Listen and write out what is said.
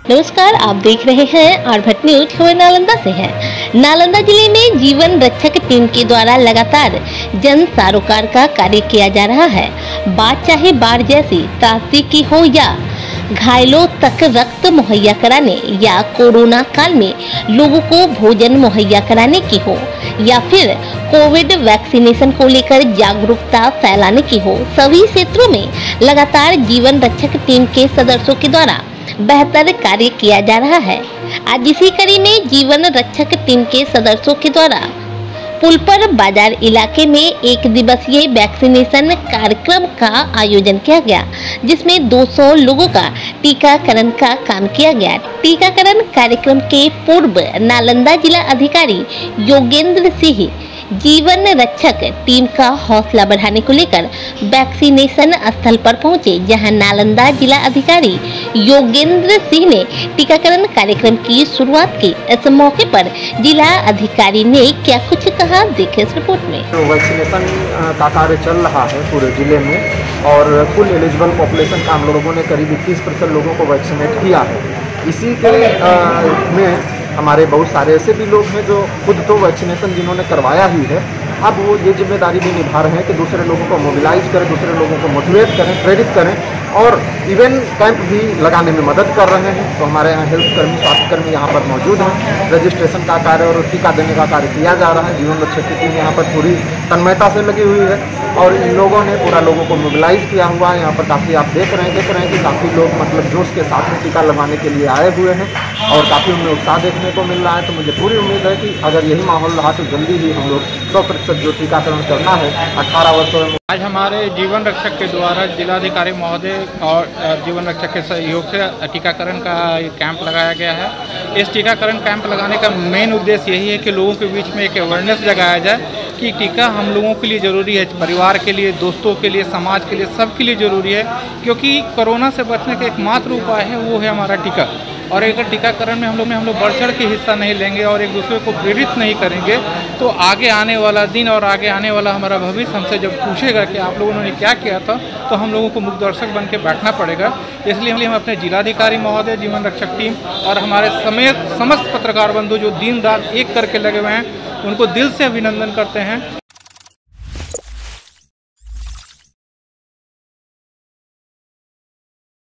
नमस्कार, आप देख रहे हैं आरभट न्यूज। खबर नालंदा से है। नालंदा जिले में जीवन रक्षक टीम के द्वारा लगातार जन सरोकार का कार्य किया जा रहा है। बात चाहे बाढ़ जैसी त्रासदी की हो या घायलों तक रक्त मुहैया कराने या कोरोना काल में लोगों को भोजन मुहैया कराने की हो या फिर कोविड वैक्सीनेशन को लेकर जागरूकता फैलाने की हो, सभी क्षेत्रों में लगातार जीवन रक्षक टीम के सदस्यों के द्वारा बेहतर कार्य किया जा रहा है। आज इसी कड़ी में जीवन रक्षक टीम के सदस्यों के द्वारा पुलपर बाजार इलाके में एक दिवसीय वैक्सीनेशन कार्यक्रम का आयोजन किया गया, जिसमें 200 लोगों का टीकाकरण का काम किया गया। टीकाकरण कार्यक्रम के पूर्व नालंदा जिला अधिकारी योगेंद्र सिंह जीवन रक्षक टीम का हौसला बढ़ाने को लेकर वैक्सीनेशन स्थल पर पहुंचे, जहां नालंदा जिला अधिकारी योगेंद्र सिंह ने टीकाकरण कार्यक्रम की शुरुआत की। इस मौके पर जिला अधिकारी ने क्या कुछ कहा, देखें इस रिपोर्ट में। वैक्सीनेशन का कार्य चल रहा है पूरे जिले में और कुल एलिजिबल पॉपुलेशन का हम लोगों ने करीब 21% लोगों को वैक्सीनेट किया है। इसी के में हमारे बहुत सारे ऐसे भी लोग हैं जो खुद तो वैक्सीनेशन जिन्होंने करवाया ही है, अब वो ये जिम्मेदारी भी निभा रहे हैं कि दूसरे लोगों को मोबिलाइज करें, दूसरे लोगों को मोटिवेट करें, प्रेरित करें और इवेंट कैंप भी लगाने में मदद कर रहे हैं। तो हमारे यहाँ हेल्थ कर्मी, स्वास्थ्य कर्मी यहाँ पर मौजूद हैं। रजिस्ट्रेशन का कार्य और टीका देने का कार्य किया जा रहा है। जीवन रक्षक की टीम यहाँ पर पूरी तन्मयता से लगी हुई है और इन लोगों ने पूरा लोगों को मोबिलाइज किया हुआ है। यहाँ पर काफ़ी आप देख रहे हैं कि काफ़ी लोग मतलब जोश के साथ में टीका लगवाने के लिए आए हुए हैं और काफ़ी उनमें उत्साह देखने को मिल रहा है। तो मुझे पूरी उम्मीद है कि अगर यही माहौल रहा तो जल्दी ही हम लोग 100% जो टीकाकरण करना है 18 वर्षों में। आज हमारे जीवन रक्षक के द्वारा जिलाधिकारी महोदय और जीवन रक्षक के सहयोग से टीकाकरण का कैंप लगाया गया है। इस टीकाकरण कैंप लगाने का मेन उद्देश्य यही है कि लोगों के बीच में एक अवेयरनेस जगाया जाए कि टीका हम लोगों के लिए ज़रूरी है, परिवार के लिए, दोस्तों के लिए, समाज के लिए, सबके लिए ज़रूरी है। क्योंकि कोरोना से बचने का एकमात्र उपाय है वो है हमारा टीका। और अगर टीकाकरण में हम लोग बढ़ चढ़ के हिस्सा नहीं लेंगे और एक दूसरे को प्रेरित नहीं करेंगे तो आगे आने वाला दिन और आगे आने वाला हमारा भविष्य हमसे जब पूछेगा कि आप लोगों ने क्या किया था, तो हम लोगों को मुख्य दर्शक बन के बैठना पड़ेगा। इसलिए हम अपने जिलाधिकारी महोदय, जीवन रक्षक टीम और हमारे समेत समस्त पत्रकार बंधु जो दिन रात एक करके लगे हुए हैं, उनको दिल से अभिनंदन करते हैं।